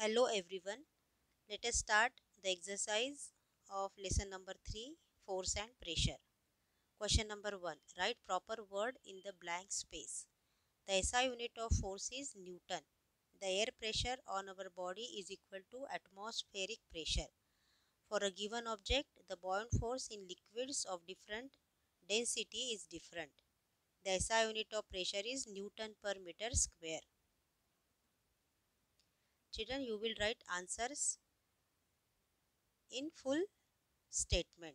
Hello everyone. Let us start the exercise of lesson number 3, force and pressure. Question number 1. Write proper word in the blank space. The SI unit of force is Newton. The air pressure on our body is equal to atmospheric pressure. For a given object, the buoyant force in liquids of different density is different. The SI unit of pressure is Newton per meter square. Children, you will write answers in full statement.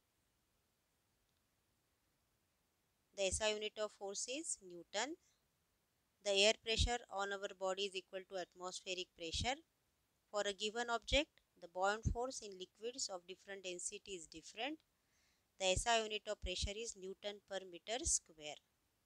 The SI unit of force is Newton. The air pressure on our body is equal to atmospheric pressure. For a given object, the buoyant force in liquids of different density is different. The SI unit of pressure is Newton per meter square.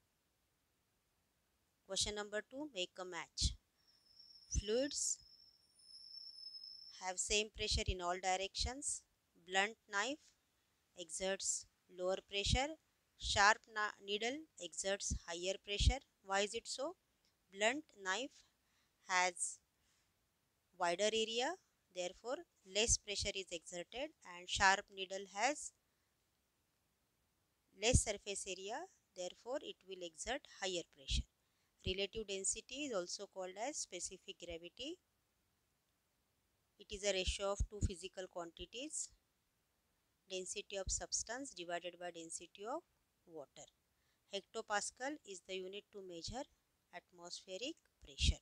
Question number 2. Make a match. Fluids have same pressure in all directions. Blunt knife exerts lower pressure. Sharp needle exerts higher pressure. Why is it so? Blunt knife has wider area, therefore less pressure is exerted, and sharp needle has less surface area, therefore it will exert higher pressure. Relative density is also called as specific gravity. It is a ratio of two physical quantities, density of substance divided by density of water. Hectopascal is the unit to measure atmospheric pressure.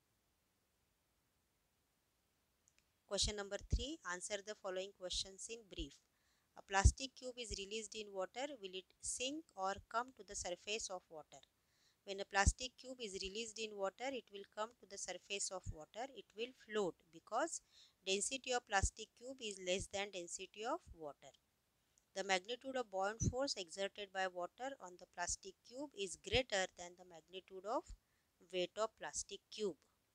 Question number 3. Answer the following questions in brief. A plastic cube is released in water. Will it sink or come to the surface of water? When a plastic cube is released in water, it will come to the surface of water. It will float because density of plastic cube is less than density of water. The magnitude of buoyant force exerted by water on the plastic cube is greater than the magnitude of weight of plastic cube.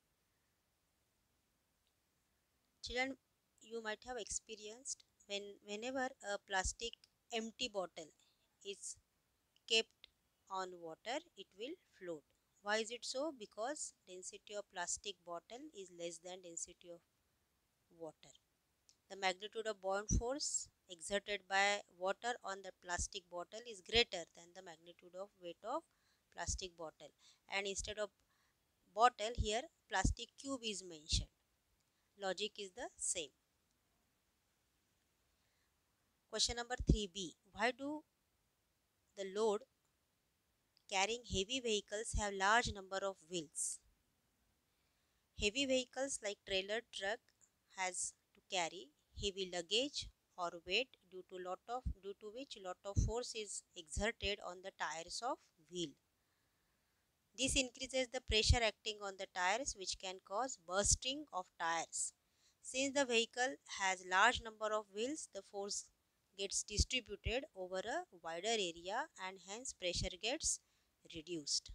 Children, you might have experienced whenever a plastic empty bottle is kept on water, it will float. Why is it so? Because density of plastic bottle is less than density of water. The magnitude of buoyant force exerted by water on the plastic bottle is greater than the magnitude of weight of plastic bottle, and instead of bottle here plastic cube is mentioned. Logic is the same. Question number 3b. Why do the load carrying heavy vehicles have large number of wheels? Heavy vehicles like trailer truck has to carry heavy luggage or weight due to which lot of force is exerted on the tires of wheel. This increases the pressure acting on the tires, which can cause bursting of tires. Since the vehicle has large number of wheels, the force gets distributed over a wider area and hence pressure gets reduced.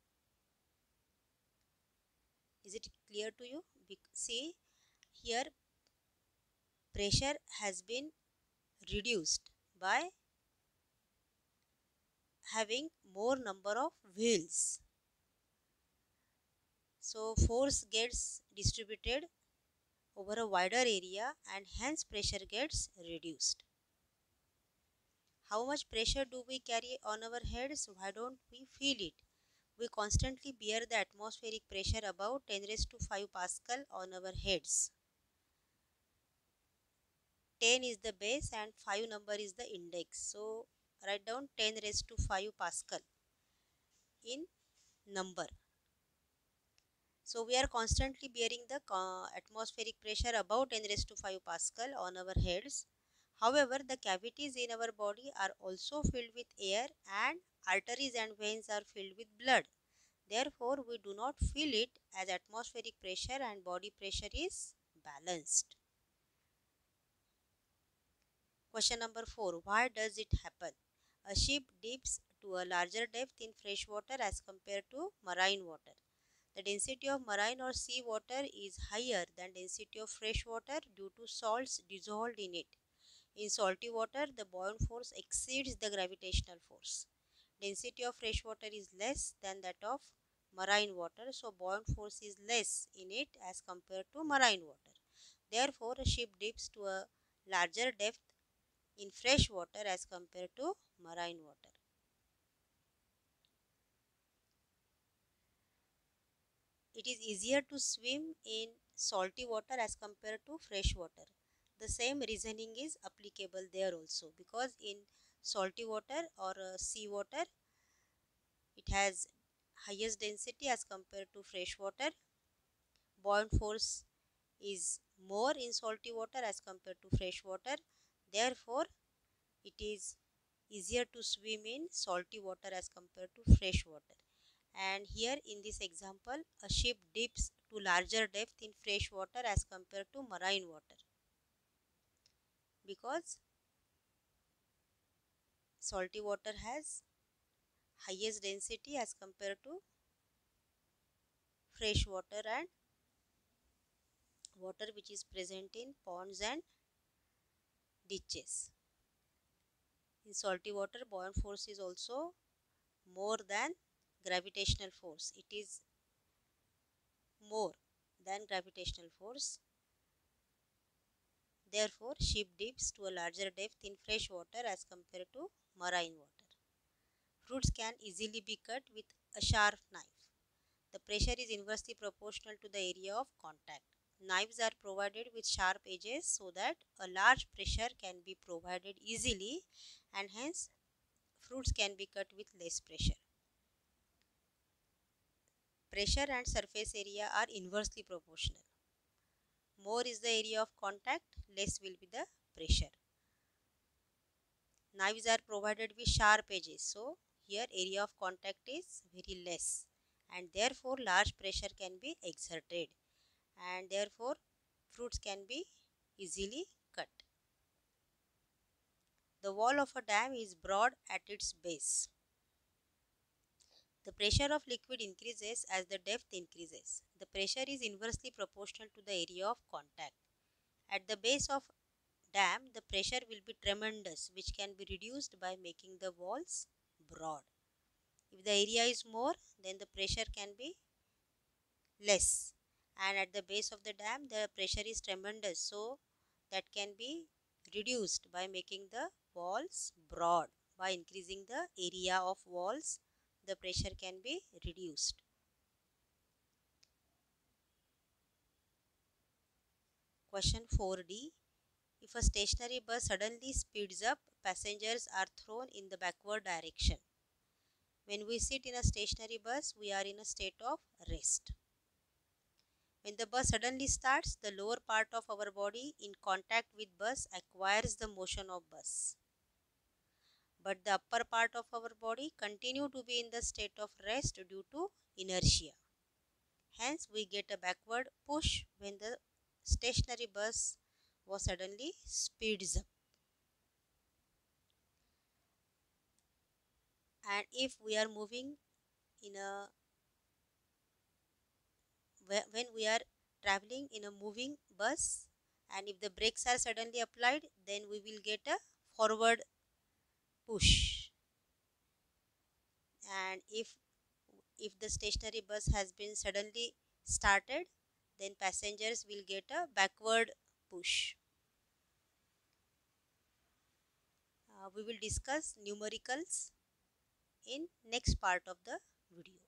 Is it clear to you? See, here pressure has been reduced by having more number of wheels. So force gets distributed over a wider area and hence pressure gets reduced. How much pressure do we carry on our heads? Why don't we feel it? We constantly bear the atmospheric pressure above 10 raised to 5 Pascal on our heads. 10 is the base and 5 number is the index. So write down 10 raised to 5 Pascal in number. So we are constantly bearing the atmospheric pressure above 10 raised to 5 Pascal on our heads. However, the cavities in our body are also filled with air and arteries and veins are filled with blood. Therefore, we do not feel it as atmospheric pressure and body pressure is balanced. Question number 4. Why does it happen? A ship dips to a larger depth in fresh water as compared to marine water. The density of marine or sea water is higher than density of fresh water due to salts dissolved in it. In salty water, the buoyant force exceeds the gravitational force. Density of fresh water is less than that of marine water, so buoyant force is less in it as compared to marine water. Therefore, a ship dips to a larger depth in fresh water as compared to marine water. It is easier to swim in salty water as compared to fresh water. The same reasoning is applicable there also, because in salty water or sea water, it has highest density as compared to fresh water. Buoyant force is more in salty water as compared to fresh water. Therefore, it is easier to swim in salty water as compared to fresh water. And here in this example, a ship dips to larger depth in fresh water as compared to marine water, because salty water has highest density as compared to fresh water and water which is present in ponds and ditches. In salty water, buoyant force is also more than gravitational force. It is more than gravitational force. Therefore, ship dips to a larger depth in fresh water as compared to marine water. Fruits can easily be cut with a sharp knife. The pressure is inversely proportional to the area of contact. Knives are provided with sharp edges so that a large pressure can be provided easily, and hence fruits can be cut with less pressure. Pressure and surface area are inversely proportional. More is the area of contact, less will be the pressure. Knives are provided with sharp edges, so here area of contact is very less, and therefore large pressure can be exerted, and therefore fruits can be easily cut. The wall of a dam is broad at its base. The pressure of liquid increases as the depth increases. The pressure is inversely proportional to the area of contact. At the base of dam, the pressure will be tremendous, which can be reduced by making the walls broad. If the area is more, then the pressure can be less. And at the base of the dam, the pressure is tremendous, so that can be reduced by making the walls broad. By increasing the area of walls, the pressure can be reduced. Question 4D. If a stationary bus suddenly speeds up, passengers are thrown in the backward direction. When we sit in a stationary bus, we are in a state of rest. When the bus suddenly starts, the lower part of our body in contact with bus acquires the motion of bus. But the upper part of our body continue to be in the state of rest due to inertia. Hence, we get a backward push when the stationary bus was suddenly speeds up. And if we are moving in a when we are traveling in a moving bus, and if the brakes are suddenly applied, then we will get a forward push. And if the stationary bus has been suddenly started, then passengers will get a backward push. We will discuss numericals in next part of the video.